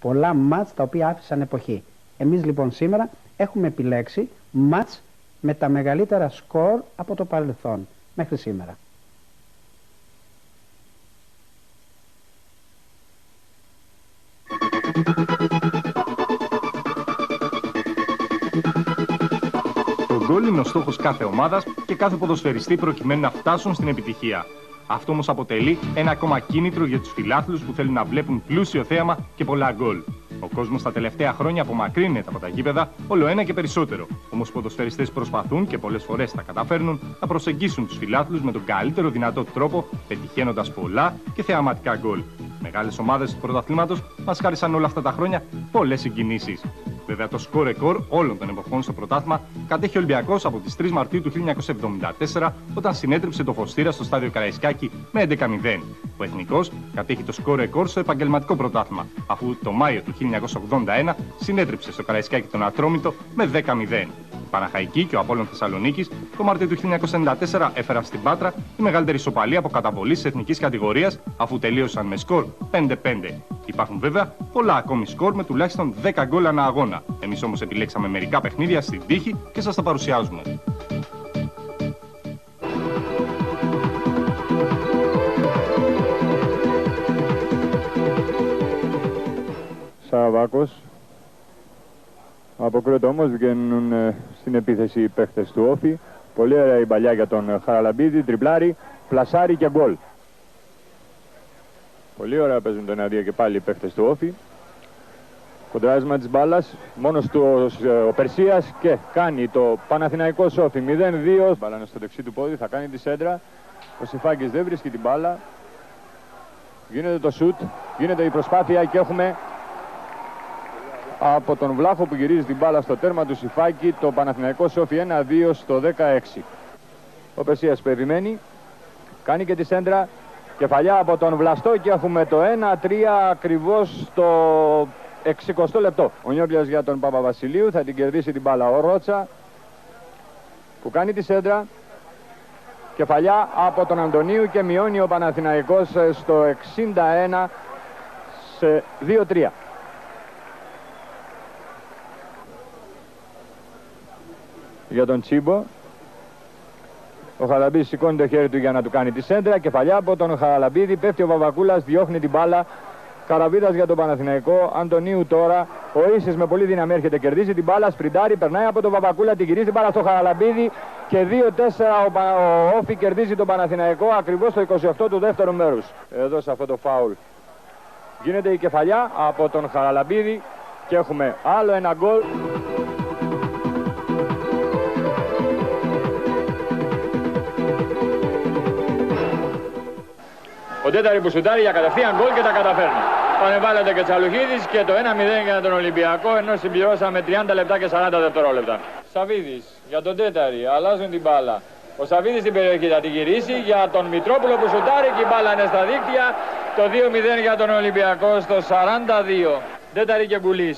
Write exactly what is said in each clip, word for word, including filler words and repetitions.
πολλά μάτς τα οποία άφησαν εποχή. Εμείς λοιπόν σήμερα έχουμε επιλέξει μάτς με τα μεγαλύτερα σκορ από το παρελθόν μέχρι σήμερα. Το γκολ είναι ο στόχος κάθε ομάδας και κάθε ποδοσφαιριστή προκειμένου να φτάσουν στην επιτυχία. Αυτό όμως αποτελεί ένα ακόμα κίνητρο για τους φιλάθλους που θέλουν να βλέπουν πλούσιο θέαμα και πολλά γκολ. Ο κόσμος τα τελευταία χρόνια απομακρύνεται από τα γήπεδα όλο ένα και περισσότερο. Όμως οι ποδοσφαιριστές προσπαθούν και πολλές φορές τα καταφέρνουν να προσεγγίσουν τους φιλάθλους με τον καλύτερο δυνατό τρόπο, πετυχαίνοντας πολλά και θεαματικά γκολ. Μεγάλες ομάδες του πρωταθλήματος μας χάρισαν όλα αυτά τα χρόνια πολλές συγκινήσεις. Βέβαια, το σκορ ρεκόρ όλων των εποχών στο πρωτάθλημα κατέχει ο Ολυμπιακός από τις τρεις Μαρτίου του χίλια εννιακόσια εβδομήντα τέσσερα, όταν συνέτριψε το Φωστήρα στο στάδιο Καραϊσκάκη με έντεκα μηδέν. Ο Εθνικός κατέχει το σκορ ρεκόρ στο επαγγελματικό πρωτάθλημα, αφού το Μάιο του χίλια εννιακόσια ογδόντα ένα συνέτριψε στο Καραϊσκάκη τον Ατρόμητο με δέκα μηδέν. Η Παναχαϊκή και ο Απόλλων Θεσσαλονίκης το Μάρτιο του χίλια εννιακόσια ενενήντα τέσσερα έφεραν στην Πάτρα τη μεγαλύτερη ισοπαλία από καταβολή της εθνικής κατηγορίας, αφού τελείωσαν με σκορ πέντε πέντε. Υπάρχουν βέβαια πολλά ακόμη σκορ με τουλάχιστον δέκα γκολ ανά αγώνα. Εμείς όμως επιλέξαμε μερικά παιχνίδια στην τύχη και σας τα παρουσιάζουμε. Σαραβάκος. Αποκρούεται όμως, βγαίνουν ε, στην επίθεση οι παίχτες του Όφη. Πολύ ωραία η παλιά για τον Χαραλαμπίδη, τριπλάρι, πλασάρι και γκολ. Πολύ ωραία παίζουν το ένα δύο και πάλι οι παίχτες του Όφη. Κοντράρισμα της μπάλας, μόνος του ο Περσίας και κάνει το Παναθηναϊκός Όφη μηδέν δύο. Μπάλα είναι στο δεξί του πόδι, θα κάνει τη σέντρα. Ο Σιφάκης δεν βρίσκει την μπάλα. Γίνεται το σουτ, γίνεται η προσπάθεια και έχουμε από τον Βλάχο που γυρίζει την μπάλα στο τέρμα του Σιφάκη το Παναθηναϊκός Όφη ένα δύο στο δεκαέξι. Ο Περσίας περιμένει, κάνει και τη σέντρα. Κεφαλιά από τον Βλαστό και έχουμε το ένα τρία ακριβώς στο εξηκοστό λεπτό. Ο Νιόπλιας για τον Παπαβασιλείου, θα την κερδίσει την μπάλα ο Ρότσα που κάνει τη σέντρα. Κεφαλιά από τον Αντωνίου και μειώνει ο Παναθηναϊκός στο εξήντα ένα σε δύο τρία. Για τον Τσίμπο. Ο Χαραλαμπίδης σηκώνει το χέρι του για να του κάνει τη σέντρα. Κεφαλιά από τον Χαραλαμπίδη, πέφτει ο Βαβακούλας, διώχνει την μπάλα. Καραβίδας για τον Παναθηναϊκό, Αντωνίου τώρα. Ο Ίσης με πολύ δύναμη έρχεται, κερδίζει την μπάλα, σπριντάρει, περνάει από τον Βαβακούλα, την γυρίζει την μπάλα στο Χαραλαμπίδη και δύο τέσσερα ο, ο Όφη κερδίζει τον Παναθηναϊκό ακριβώς στο είκοσι οκτώ του δεύτερου μέρους. Εδώ σε αυτό το φάουλ γίνεται η κεφαλιά από τον Χαραλαμπίδη και έχουμε άλλο ένα γκολ. Ο Τέταρη που σουτάρει για κατευθείαν γκολ και τα καταφέρνει. Πανεβάλλεται και Τσαλουχίδης και το ένα μηδέν για τον Ολυμπιακό, ενώ συμπληρώσαμε τριάντα λεπτά και σαράντα δευτερόλεπτα. Σαβίδης για τον Τέταρη, αλλάζουν την μπάλα. Ο Σαβίδης στην περιοχή θα την γυρίσει για τον Μητρόπουλο που σουτάρει και η μπάλα είναι στα δίκτυα. Το δύο μηδέν για τον Ολυμπιακό στο σαράντα δύο. Τέταρη και Γκουλής.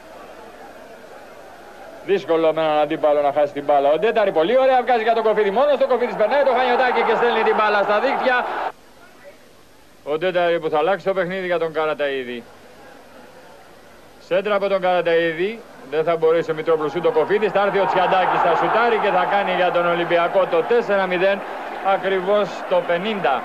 Δύσκολο με έναν αντίπαλο να χάσει την μπάλα. Ο Τέταρη πολύ ωραία βγάζει για τον Κοφίδη. Μόνο στο Κοφίδης περνάει το Χανιωτάκι και στέλνει την μπάλα στα δίκτυα. Ο Τέταρη που θα αλλάξει το παιχνίδι για τον Καραταΐδη. Σέντρα από τον Καραταΐδη. Δεν θα μπορέσει ο Μητρόπουλος ούτε ο Κοφίδης. Θα έρθει ο Τσιαντάκης, θα σουτάρει και θα κάνει για τον Ολυμπιακό το τέσσερα μηδέν ακριβώς το πενήντα.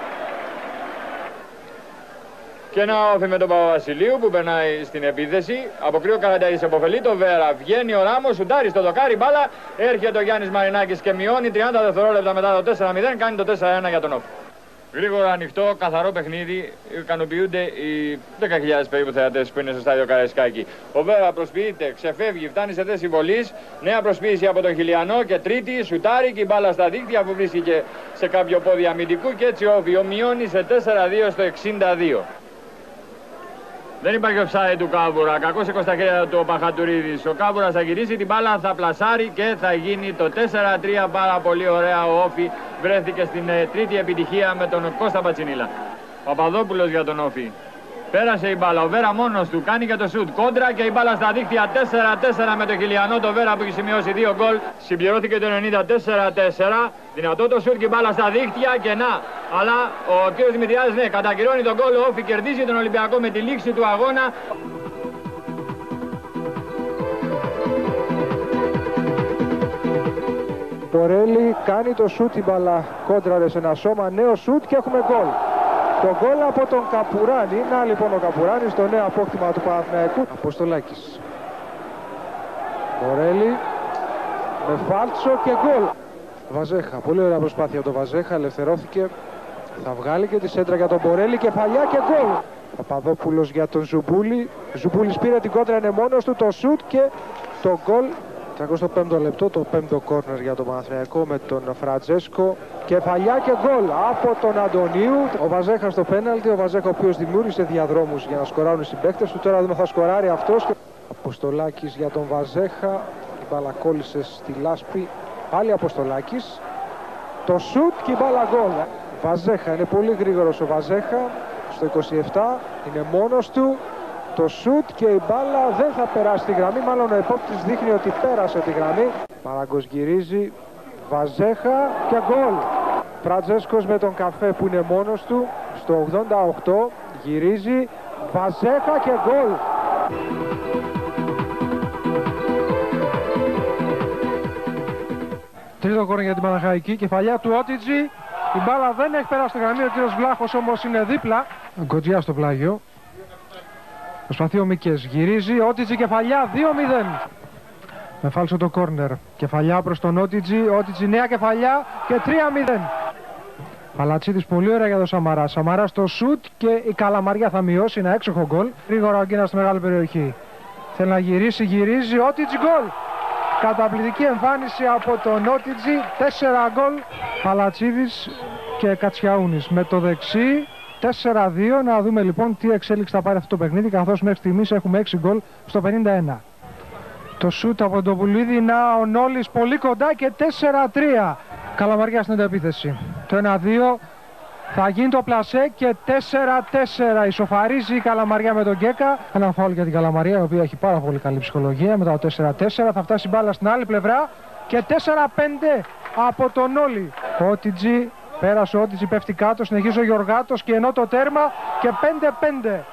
Και ένα Όφη με τον Παπαβασιλείου που περνάει στην επίθεση. Αποκρύει ο Καραταΐδης, επωφελεί το Βέρα. Βγαίνει ο Ράμος, σουτάρει στο δοκάρι μπάλα. Έρχεται ο Γιάννης Μαρινάκης και μειώνει τριάντα δευτερόλεπτα μετά το τέσσερα μηδέν. Κάνει το τέσσερα ένα για τον Όφη. Γρήγορα ανοιχτό, καθαρό παιχνίδι, ικανοποιούνται οι δέκα χιλιάδες περίπου θεατές που είναι στο στάδιο Καραϊσκάκη. Ο Βέρα προσποιείται, ξεφεύγει, φτάνει σε θέση βολής. Νέα προσποίηση από τον Χιλιανό και τρίτη, σουτάρει και η μπάλα στα δίκτυα που βρίσκηκε σε κάποιο πόδι αμυντικού και έτσι ο Όφη ομοιώνει σε τέσσερα δύο στο εξήντα δύο. Δεν υπάρχει offside του Κάβουρα, κακός σηκώ στα χέρια του ο Παχατουρίδης. Ο Κάβουρας θα γυρίσει την μπάλα, θα πλασάρει και θα γίνει το τέσσερα τρία. Πάρα πολύ ωραία ο Όφη βρέθηκε στην ε, τρίτη επιτυχία με τον Κώστα Πατσινίλα. Παπαδόπουλος για τον Όφη. Πέρασε η μπάλα, ο Βέρα μόνος του κάνει και το σουτ κόντρα και η μπάλα στα δίκτυα τέσσερα τέσσερα με τον Χιλιανό, το Βέρα που έχει σημειώσει δύο γκολ. Συμπληρώθηκε το ενενήντα τέσσερα τέσσερα. Δυνατό το σουτ και η μπάλα στα δίκτυα και να. Αλλά ο κ. Δημητριάδης ναι, κατακυρώνει τον γκολ, ο Όφη κερδίζει τον Ολυμπιακό με τη λήξη του αγώνα. Μπορέλη κάνει το σούτ, η μπάλα κόντραρε σε ένα σώμα, νέο σούτ και έχουμε γκολ. Το γκολ από τον Καπουράνη. Να λοιπόν ο Καπουράνης, το νέο απόκτημα του Παναθηναϊκού. Αποστολάκης. Μπορέλη με φάλτσο και γκολ. Βαζέχα, πολύ ωραία προσπάθεια από τον Βαζέχα, ελευθερώθηκε. Θα βγάλει και τη σέντρα για τον Μπορέλη, κεφαλιά και γκολ. Παπαδόπουλος για τον Ζουμπούλη. Ζουμπούλης πήρε την κόντρα, είναι μόνος του, το σούτ και το γκολ. τριακοστό πέμπτο λεπτό, το πέμπτο κόρνερ για τον Παναθηναϊκό με τον Φραντζέσκο. Κεφαλιά και γκολ από τον Αντωνίου. Ο Βαζέχα στο πέναλτι, ο Βαζέχα ο οποίος δημιούργησε διαδρόμους για να σκοράρουν οι συμπαίκτες του. Τώρα δεν θα σκοράρει αυτός. Αποστολάκης για τον Βαζέχα. Η μπάλα κόλλησε στη λάσπη. Πάλι Αποστολάκης. Το σούτ και η μπάλα γκολ. Βαζέχα, είναι πολύ γρήγορος ο Βαζέχα. Στο είκοσι επτά είναι μόνος του. Το σούτ και η μπάλα δεν θα περάσει τη γραμμή. Μάλλον ο επόπτης δείχνει ότι πέρασε τη γραμμή. Μαραγκός γυρίζει. Βαζέχα και γκολ. Φραντζέσκος με τον καφέ που είναι μόνος του. Στο ογδόντα οκτώ γυρίζει. Βαζέχα και γκολ. Τρίτο κόρνερ για την Παναχαϊκή. Κεφαλιά του Ότιτζη. Η μπάλα δεν έχει περάσει τη γραμμή. Ο κύριος Βλάχος όμως είναι δίπλα. Γκοτζιά στο πλάγιο. Προσπαθεί ο Μίκες. Γυρίζει. Ότιτζη κεφαλιά. δύο μηδέν. Με φάλσο το κόρνερ. Κεφαλιά προς τον Ότιτζη. Ότιτζη νέα κεφαλιά και τρία μηδέν. Παλατσίδης πολύ ωραία για τον Σαμαρά. Σαμαρά στο σουτ και η Καλαμαριά θα μειώσει ένα έξοχο γκολ. Γρήγορα ο Γκίνας στη μεγάλη περιοχή. Θέλει να γυρίσει. Γυρίζει. Ότιτζη γκολ. Καταπληκτική εμφάνιση από τον Ότιτζη. Τέσσερα γκολ. Παλατσίδης και Κατσιαούνης με το δεξί. τέσσερα δύο. Να δούμε λοιπόν τι εξέλιξη θα πάρει αυτό το παιχνίδι, καθώς μέχρι στιγμής έχουμε έξι γκολ στο πενήντα ένα. Το σούτ από τον Πουλίδη, να ο Νόλης πολύ κοντά και τέσσερα τρία. Καλαμαριά στην αντεπίθεση. Το ένα δύο θα γίνει το πλασέ και τέσσερα τέσσερα. Ισοφαρίζει η Καλαμαριά με τον Γκέκα. Ένα φάουλ για την Καλαμαριά, η οποία έχει πάρα πολύ καλή ψυχολογία. Μετά το τέσσερα τέσσερα θα φτάσει η μπάλα στην άλλη πλευρά και τέσσερα πέντε από τον Νόλη. Ότιτζη. Πέρασε ο Ότιτζη, πέφτει κάτω, συνεχίζει ο Γιωργάτος και ενώ το τέρμα και πέντε πέντε.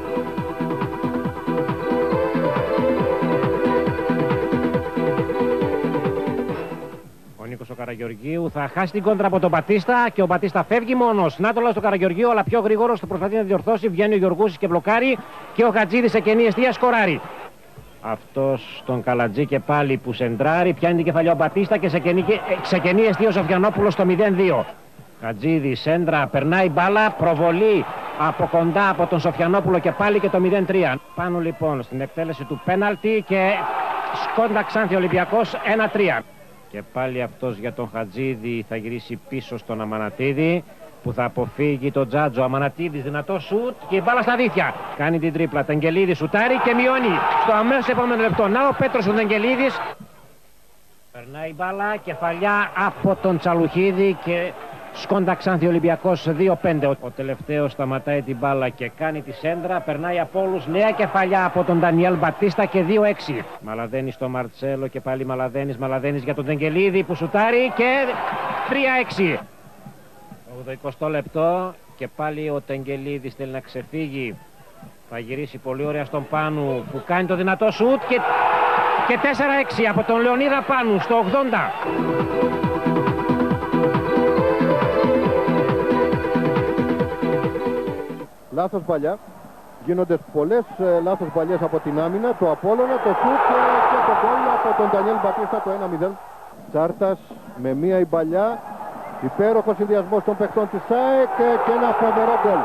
Ο Νίκος ο Καραγεωργίου θα χάσει την κόντρα από τον Μπατίστα και ο Μπατίστα φεύγει μόνος. Να το λέω στο Καραγεωργίου, αλλά πιο γρήγορος, το προσπαθεί να διορθώσει. Βγαίνει ο Γιωργούσης και μπλοκάρει και ο Χατζίδης σε κενή εστία σκοράρει. Αυτός τον Καλατζή και πάλι που σεντράρει, πιάνει την κεφαλιά ο Μπατίστα και σε κενή, σε κενή εστία ο Σοφιανόπουλος στο μηδέν δύο. Χατζίδη, σέντρα, περνάει μπάλα, προβολή από κοντά από τον Σοφιανόπουλο και πάλι και το μηδέν τρία. Πάνω λοιπόν στην εκτέλεση του πέναλτι και σκόντα Ξάνθη Ολυμπιακός ένα τρία. Και πάλι αυτός για τον Χατζίδη θα γυρίσει πίσω στον Αμανατίδη που θα αποφύγει τον Τζάτζο. Αμανατίδης, δυνατό σουτ και η μπάλα στα δίχτυα. Κάνει την τρίπλα, Τεγγελίδης σουτάρει και μειώνει στο αμέσως επόμενο λεπτό. Να ο Πέτρος ο Τεγγελίδης. Περνάει η μπάλα, κεφαλιά από τον Τσαλουχίδη και σκόντα Ξάνθη Ολυμπιακός δύο πέντε. Ο τελευταίος σταματάει την μπάλα και κάνει τη σέντρα. Περνάει από όλους, νέα κεφαλιά από τον Ντανιέλ Μπατίστα και δύο έξι. Μαλαδένης στο Μαρτσέλο και πάλι Μαλαδένης. Μαλαδένης για τον Τεγγελίδη που σουτάρει και τρία έξι. ογδοηκοστό λεπτό και πάλι ο Τεγγελίδης θέλει να ξεφύγει. Θα γυρίσει πολύ ωραία στον Πάνου που κάνει το δυνατό σουτ και, και τέσσερα έξι από τον Λεωνίδα Πάνου στο ογδόντα. Λάθος παλιά. Γίνονται πολλές ε, λάθος παλιές από την άμυνα. Το Απόλλωνα, το σουτ και, και το γκολ από τον Ντανιέλ Μπατίστα, το ένα μηδέν. Τσάρτας με μία η μπαλιά. Υπέροχος συνδυασμός των παιχτών της ΣΑΕΚ και ένα φοβερό γκολ.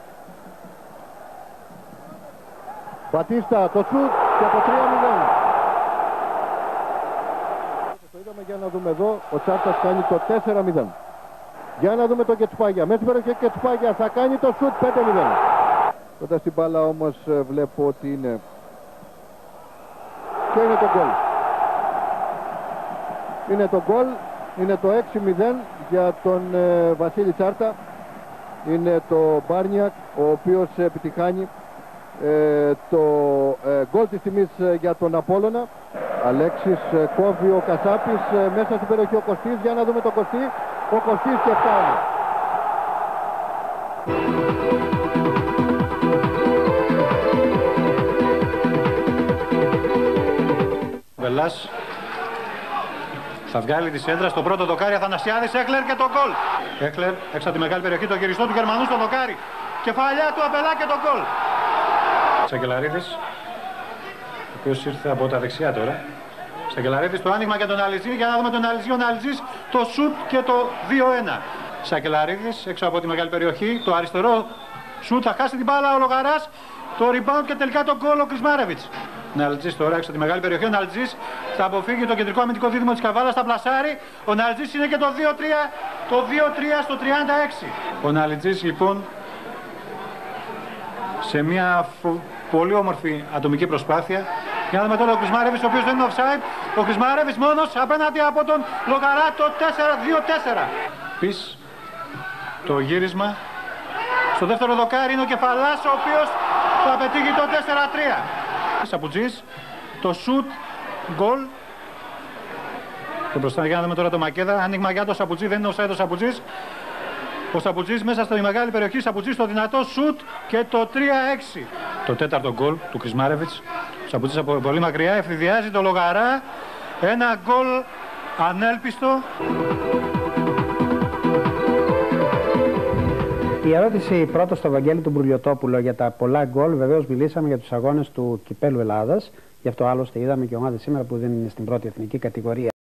Μπατίστα, το σουτ και το τρία μηδέν. Το είδαμε, για να δούμε εδώ. Ο Τσάρτας κάνει το τέσσερα μηδέν. Για να δούμε το Κετσπάγια. Μέσα στην περιοχή Κετσπάγια θα κάνει το σουτ πέντε μηδέν. Τότε στην μπάλα όμως βλέπω ότι είναι και είναι το γκολ. Είναι το γκολ. Είναι το έξι μηδέν για τον ε, Βασίλη Τσάρτα. Είναι το Μπάρνιακ ο οποίος επιτυχάνει ε, το ε, γκολ της τιμής ε, για τον Απόλλωνα. Αλέξης ε, κόβει ο Κασάπης ε, μέσα στην περιοχή ο Κωστής. Για να δούμε το Κωστή. Ο Κωστής και φτάνει. Βελάς. Θα βγάλει τη σέντρα στο πρώτο δοκάρι. Αθανασιάδης, Έκλερ και το γκολ. Έκλερ έξω από τη μεγάλη περιοχή, το γυριστό του Γερμανού στο δοκάρι. Κεφαλιά του Απελά και το γκολ. Σακελαρίδης, ο οποίος ήρθε από τα δεξιά τώρα. Σακελαρίδης, το άνοιγμα για τον Αλυζή. Για να δούμε τον Αλυζή. Ο Αλυζής, το σουτ και το δύο ένα. Σακελαρίδης έξω από τη μεγάλη περιοχή. Το αριστερό σουτ, θα χάσει την μπάλα ο Λογαράς. Το rebound και τελικά το γκολ ο Κρισμάρεβιτς. Ναλτζής τώρα έξω από τη μεγάλη περιοχή. Ο Ναλτζής θα αποφύγει το κεντρικό αμυντικό δίδυμο της Καβάλας, θα πλασάρει. Ο Ναλτζής είναι και το δύο τρία, το δύο τρία στο τριάντα έξι. Ο Ναλτζής λοιπόν σε μια φο... πολύ όμορφη ατομική προσπάθεια. Για να δούμε τώρα ο Κρισμάρεβιτς, ο οποίος δεν είναι offside. Ο Κρισμάρεβιτς μόνος απέναντι από τον Λογαρά, το τέσσερα δύο τέσσερα. Πις το γύρισμα. Στο δεύτερο δοκάρι είναι ο Κεφαλάς, ο οποίος θα πετύχει το τέσσερα τρία. Σαπουτζής, το σουτ, γκολ. Και μπροστά για να δούμε τώρα το Μακέδα. Άνοιγμα για το Σαπουτζή, δεν είναι offside ο Σαπουτζής. Ο Σαπουτζής μέσα στη μεγάλη περιοχή, Σαπουτζής στο δυνατό σουτ και το τρία έξι. Το τέταρτο γκολ του Κρισμάρεβιτς. Ο Σαπουτζής από πολύ μακριά ευθυδιάζει το Λογαρά. Ένα γκολ ανέλπιστο. Η ερώτηση πρώτα στο Βαγγέλη του Μπουρλιωτόπουλο για τα πολλά γκολ. Βεβαίως μιλήσαμε για τους αγώνες του Κυπέλλου Ελλάδας. Γι' αυτό άλλωστε είδαμε και ομάδες σήμερα που δεν είναι στην πρώτη εθνική κατηγορία.